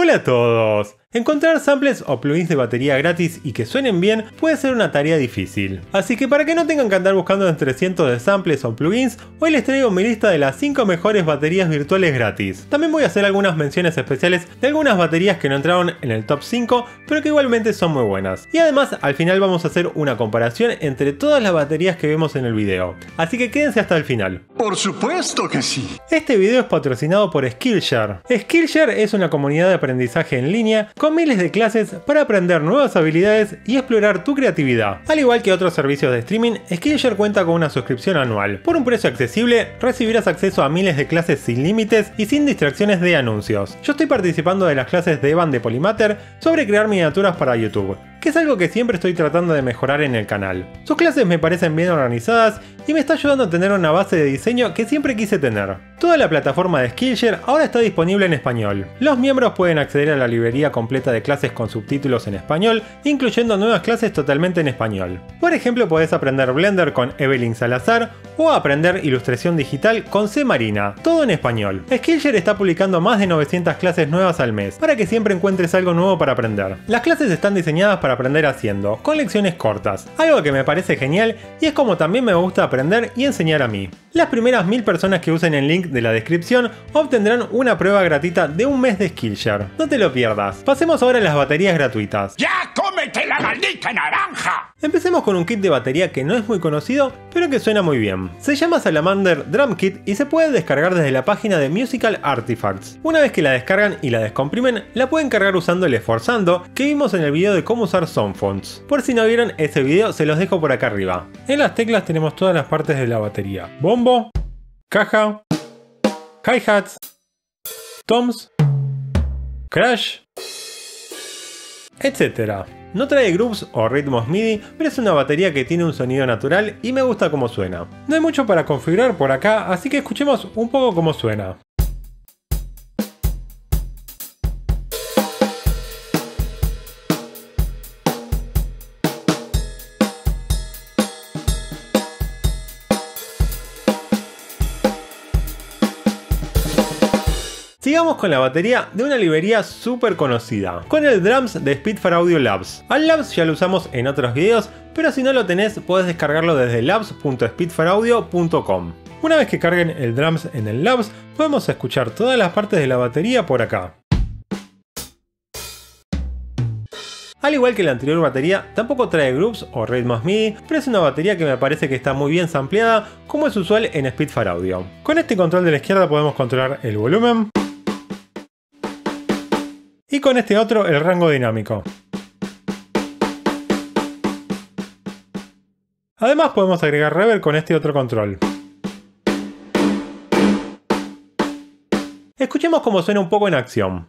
Hola a todos. Encontrar samples o plugins de batería gratis y que suenen bien puede ser una tarea difícil. Así que para que no tengan que andar buscando entre cientos de samples o plugins, hoy les traigo mi lista de las 5 mejores baterías virtuales gratis. También voy a hacer algunas menciones especiales de algunas baterías que no entraron en el top 5, pero que igualmente son muy buenas. Y además, al final vamos a hacer una comparación entre todas las baterías que vemos en el video. Así que quédense hasta el final. Por supuesto que sí. Este video es patrocinado por Skillshare. Skillshare es una comunidad de aprendizaje en línea con miles de clases para aprender nuevas habilidades y explorar tu creatividad. Al igual que otros servicios de streaming, Skillshare cuenta con una suscripción anual. Por un precio accesible, recibirás acceso a miles de clases sin límites y sin distracciones de anuncios. Yo estoy participando de las clases de Evan de Polymatter sobre crear miniaturas para YouTube, que es algo que siempre estoy tratando de mejorar en el canal. Sus clases me parecen bien organizadas y me está ayudando a tener una base de diseño que siempre quise tener. Toda la plataforma de Skillshare ahora está disponible en español. Los miembros pueden acceder a la librería completa de clases con subtítulos en español, incluyendo nuevas clases totalmente en español. Por ejemplo, podés aprender Blender con Evelyn Salazar o aprender ilustración digital con C. Marina, todo en español. Skillshare está publicando más de 900 clases nuevas al mes, para que siempre encuentres algo nuevo para aprender. Las clases están diseñadas para aprender haciendo, con lecciones cortas, algo que me parece genial y es como también me gusta aprender y enseñar a mí. Las primeras 1000 personas que usen el link de la descripción obtendrán una prueba gratuita de un mes de Skillshare. No te lo pierdas. Pasemos ahora a las baterías gratuitas. ¡Ya cómete la maldita naranja! Empecemos con un kit de batería que no es muy conocido, pero que suena muy bien. Se llama Salamander Drum Kit y se puede descargar desde la página de Musical Artifacts. Una vez que la descargan y la descomprimen, la pueden cargar usando el Esforzando que vimos en el video de cómo usar Soundfonts. Por si no vieron ese video, se los dejo por acá arriba. En las teclas tenemos todas las partes de la batería: bombo, caja, hi-hats, toms, crash, etc. No trae grooves o ritmos MIDI, pero es una batería que tiene un sonido natural y me gusta cómo suena. No hay mucho para configurar por acá, así que escuchemos un poco cómo suena. Sigamos con la batería de una librería súper conocida, con el Drums de Spitfire Audio Labs. Al Labs ya lo usamos en otros videos, pero si no lo tenés, podés descargarlo desde labs.spitfireaudio.com. Una vez que carguen el Drums en el Labs, podemos escuchar todas las partes de la batería por acá. Al igual que la anterior batería, tampoco trae grooves o ritmos MIDI, pero es una batería que me parece que está muy bien sampleada, como es usual en Spitfire Audio. Con este control de la izquierda podemos controlar el volumen, y con este otro el rango dinámico. Además podemos agregar reverb con este otro control. Escuchemos cómo suena un poco en acción.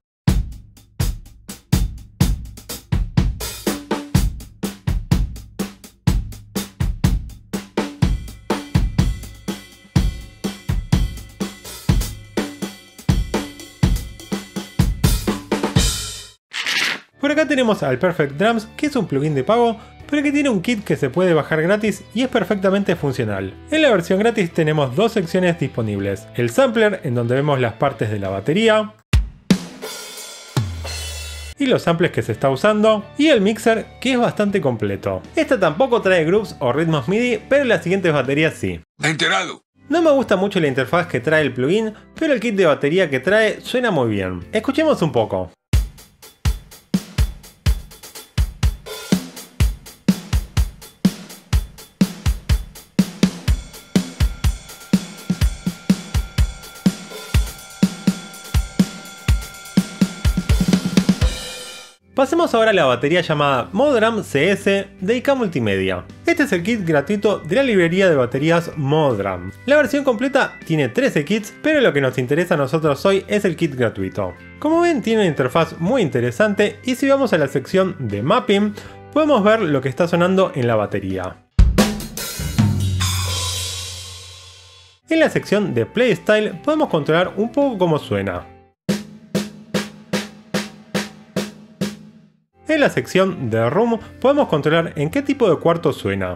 Por acá tenemos al Perfect Drums, que es un plugin de pago, pero que tiene un kit que se puede bajar gratis y es perfectamente funcional. En la versión gratis tenemos dos secciones disponibles: el sampler, en donde vemos las partes de la batería y los samples que se está usando, y el mixer, que es bastante completo. Esta tampoco trae grooves o ritmos MIDI, pero las siguientes baterías sí. Enterado. No me gusta mucho la interfaz que trae el plugin, pero el kit de batería que trae suena muy bien. Escuchemos un poco. Pasemos ahora a la batería llamada Modram CS de IK Multimedia. Este es el kit gratuito de la librería de baterías Modram. La versión completa tiene 13 kits, pero lo que nos interesa a nosotros hoy es el kit gratuito. Como ven, tiene una interfaz muy interesante y si vamos a la sección de Mapping, podemos ver lo que está sonando en la batería. En la sección de Playstyle podemos controlar un poco cómo suena. En la sección de Room podemos controlar en qué tipo de cuarto suena.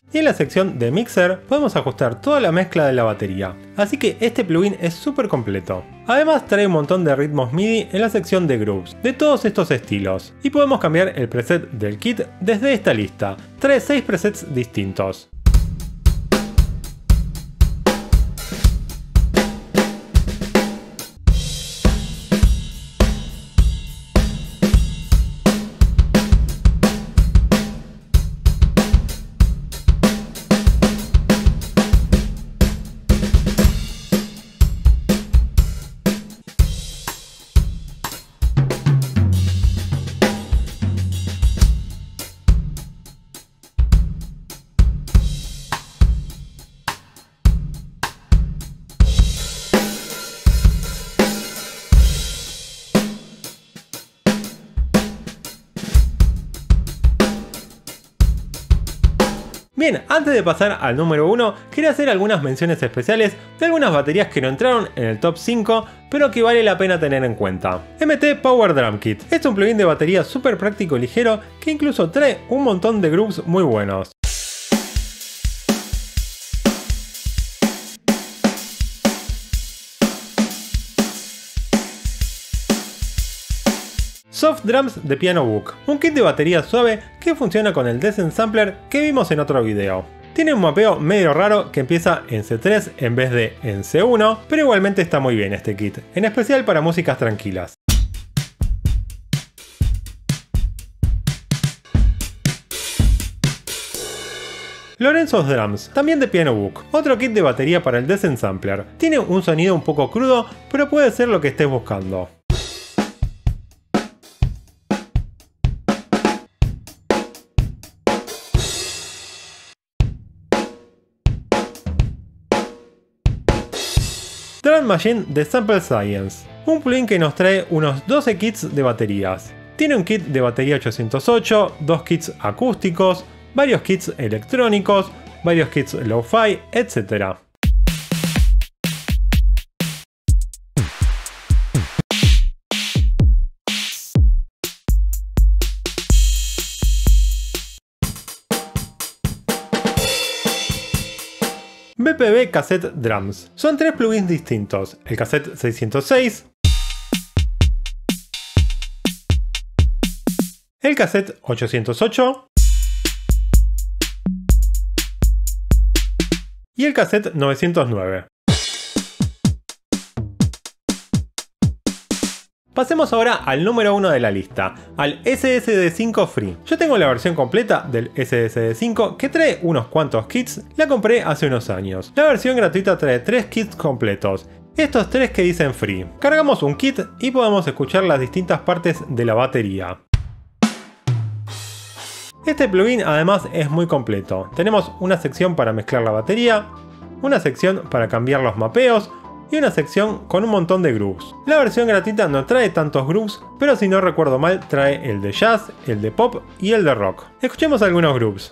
Y en la sección de Mixer podemos ajustar toda la mezcla de la batería, así que este plugin es súper completo. Además trae un montón de ritmos MIDI en la sección de Grooves, de todos estos estilos, y podemos cambiar el preset del kit desde esta lista. Trae 6 presets distintos. Bien, antes de pasar al número 1, quería hacer algunas menciones especiales de algunas baterías que no entraron en el top 5, pero que vale la pena tener en cuenta. MT Power Drum Kit es un plugin de batería súper práctico y ligero que incluso trae un montón de grooves muy buenos. Soft Drums de Piano Book, un kit de batería suave que funciona con el Descent Sampler que vimos en otro video. Tiene un mapeo medio raro que empieza en C3 en vez de en C1, pero igualmente está muy bien este kit, en especial para músicas tranquilas. Lorenzo's Drums, también de Piano Book, otro kit de batería para el Descent Sampler. Tiene un sonido un poco crudo, pero puede ser lo que estés buscando. Drum Machine de Sample Science, un plugin que nos trae unos 12 kits de baterías. Tiene un kit de batería 808, 2 kits acústicos, varios kits electrónicos, varios kits lo-fi, etc. BPB Cassette Drums. Son 3 plugins distintos, el Cassette 606, el Cassette 808 y el Cassette 909. Pasemos ahora al número 1 de la lista, al SSD5 Free. Yo tengo la versión completa del SSD5 que trae unos cuantos kits, la compré hace unos años. La versión gratuita trae 3 kits completos, estos 3 que dicen Free. Cargamos un kit y podemos escuchar las distintas partes de la batería. Este plugin además es muy completo. Tenemos una sección para mezclar la batería, una sección para cambiar los mapeos, y una sección con un montón de grooves. La versión gratuita no trae tantos grooves, pero si no recuerdo mal trae el de jazz, el de pop y el de rock. Escuchemos algunos grooves.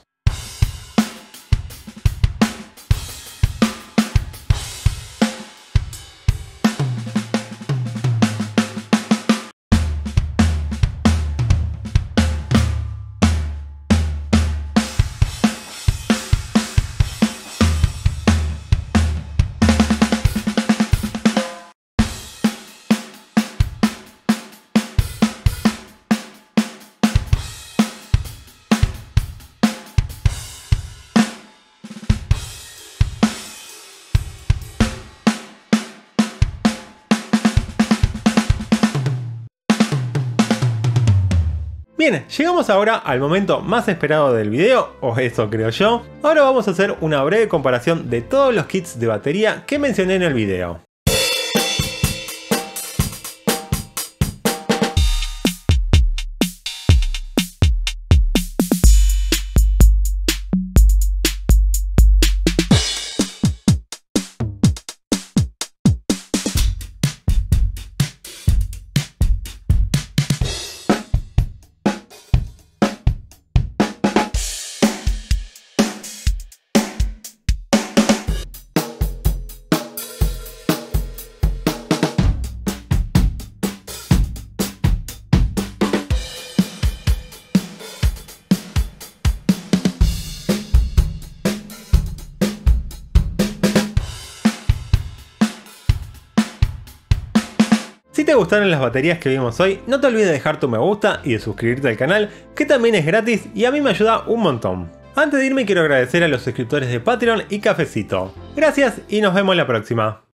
Bien, llegamos ahora al momento más esperado del video, o eso creo yo. Ahora vamos a hacer una breve comparación de todos los kits de batería que mencioné en el video. Si te gustaron las baterías que vimos hoy, no te olvides de dejar tu me gusta y de suscribirte al canal, que también es gratis y a mí me ayuda un montón. Antes de irme quiero agradecer a los suscriptores de Patreon y Cafecito. Gracias y nos vemos la próxima.